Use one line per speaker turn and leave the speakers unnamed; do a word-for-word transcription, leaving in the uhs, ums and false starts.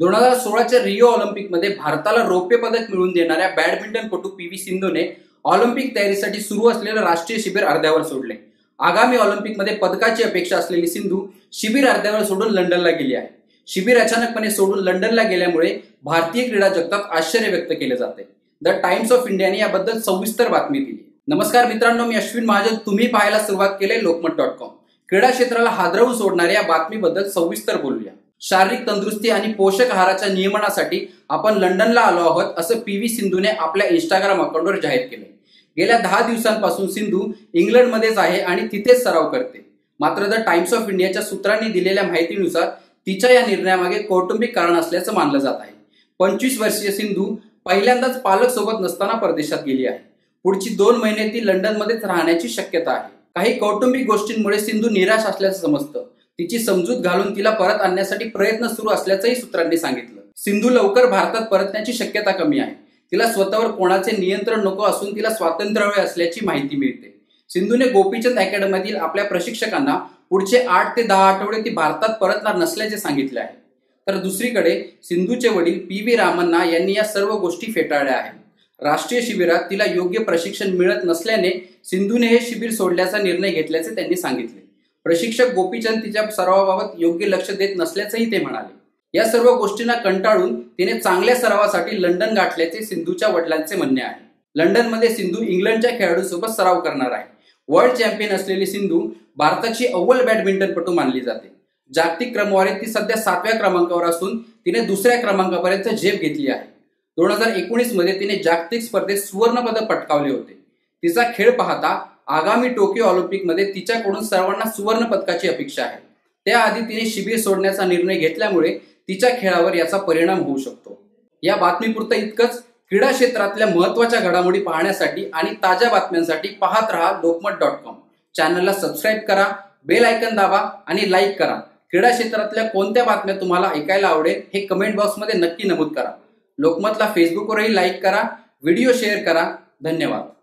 दोन हजार सोळाच्या रिओ ऑलिम्पिकमध्ये भारताला रौप्य पदक मिळवून देणाऱ्या बॅडमिंटनपटू पी व्ही सिंधूने ऑलिम्पिक तयारीसाठी सुरू असलेलं राष्ट्रीय शिबिर अर्ध्यावर सोडले। आगामी ऑलिम्पिकमध्ये पदकाची अपेक्षा असलेली सिंधू शिबिर अर्ध्यावर सोडून लंडनला गेली आहे। शिबिर अचानकपणे सोडून लंडनला गेल्यामुळे भारतीय क्रीडा जगतात आश्चर्य व्यक्त केले जाते। द टाइम्स ऑफ इंडियाने याबद्दल सविस्तर बातमी दिली। नमस्कार मित्रांनो, मी अश्विन महाजन। तुम्ही पाहायला सुरुवात केले लोकमत डॉट कॉम। क्रीडा क्षेत्राला हादरवून सोडणाऱ्या या बातमीबद्दल सविस्तर बोलूया। शारीरिक तंदुरुस्ती आणि पोषक आहाराच्या नियमनासाठी आपण लंडनला आलो आहोत असं पी व्ही सिंधूने आपल्या इंस्टाग्राम अकाउंटवर जाहीर केले। गेल्या दहा दिवसांपासून सिंधू इंग्लंडमध्येच आहे आणि तिथेच सराव करते। मात्र द टाइम्स ऑफ इंडियाच्या सूत्रांनी दिलेल्या माहितीनुसार तिच्या या निर्णयामागे कौटुंबिक कारण असल्याचं मानलं जात आहे। पंचवीस वर्षीय सिंधू पहिल्यांदाच पालक सोबत नसताना परदेशात गेली आहे। पुढची दोन महिने ती लंडनमध्येच राहण्याची शक्यता आहे। काही कौटुंबिक गोष्टींमुळे सिंधू निराश असल्याचं समजतं। तिची समजूत घालून तिला परत आणण्यासाठी प्रयत्न सुरू असल्याचंही सूत्रांनी सांगितलं। सिंधू लवकर भारतात परतण्याची शक्यता कमी आहे। तिला स्वतःवर कोणाचे नियंत्रण नको असून तिला स्वातंत्र्य हवे असल्याची माहिती मिळते। सिंधूने गोपीचंद अकॅडमीतील आपल्या प्रशिक्षकांना पुढचे आठ ते दहा आठवडे ती भारतात परतणार नसल्याचे सांगितले आहे। तर दुसरीकडे सिंधूचे वडील पी व्ही रामन्ना यांनी या सर्व गोष्टी फेटाळल्या आहेत। राष्ट्रीय शिबिरात तिला योग्य प्रशिक्षण मिळत नसल्याने सिंधूने हे शिबिर सोडण्याचा निर्णय घेतल्याचे त्यांनी सांगितले। प्रशिक्षक गोपीचंद तिच्या सरावाबाबत योग्य लक्ष देत नसल्याचंही ते म्हणाले। या सर्व गोष्टींना कंटाळून तिने चांगल्या सरावासाठी लंडन गाठल्याचे सिंधूच्या वडिलांचे म्हणणे आहे। लंडनमध्ये सिंधू इंग्लंडच्या खेळाडूंसोबत सराव करणार आहे। वर्ल्ड चॅम्पियन असलेली सिंधू भारताची अव्वल बॅडमिंटनपटू मानली जाते। जागतिक क्रमवारीत ती सध्या सातव्या क्रमांकावर असून तिने दुसऱ्या क्रमांकापर्यंत झेप घेतली आहे। दोन हजार एकोणीस मध्ये तिने जागतिक स्पर्धेत सुवर्ण पदक पटकावले होते। तिचा खेळ पाहता आगामी टोकियो ऑलिम्पिकमध्ये तिच्याकडून सर्वांना सुवर्ण पदकाची अपेक्षा आहे। त्याआधी तिने शिबिर सोडण्याचा निर्णय घेतल्यामुळे तिच्या खेळावर याचा परिणाम होऊ शकतो। या बातमीपुरतं इतकंच। क्रीडा क्षेत्रातल्या महत्त्वाच्या घडामोडी पाहण्यासाठी आणि ताज्या बातम्यांसाठी पाहत रहा लोकमत डॉट कॉम। चॅनलला सबस्क्राईब करा, बेल आयकन दाबा आणि लाईक करा। क्रीडा क्षेत्रातल्या कोणत्या बातम्या तुम्हाला ऐकायला आवडेल हे कमेंट बॉक्समध्ये नक्की नमूद करा। लोकमतला फेसबुकवरही लाईक करा, व्हिडिओ शेअर करा। धन्यवाद।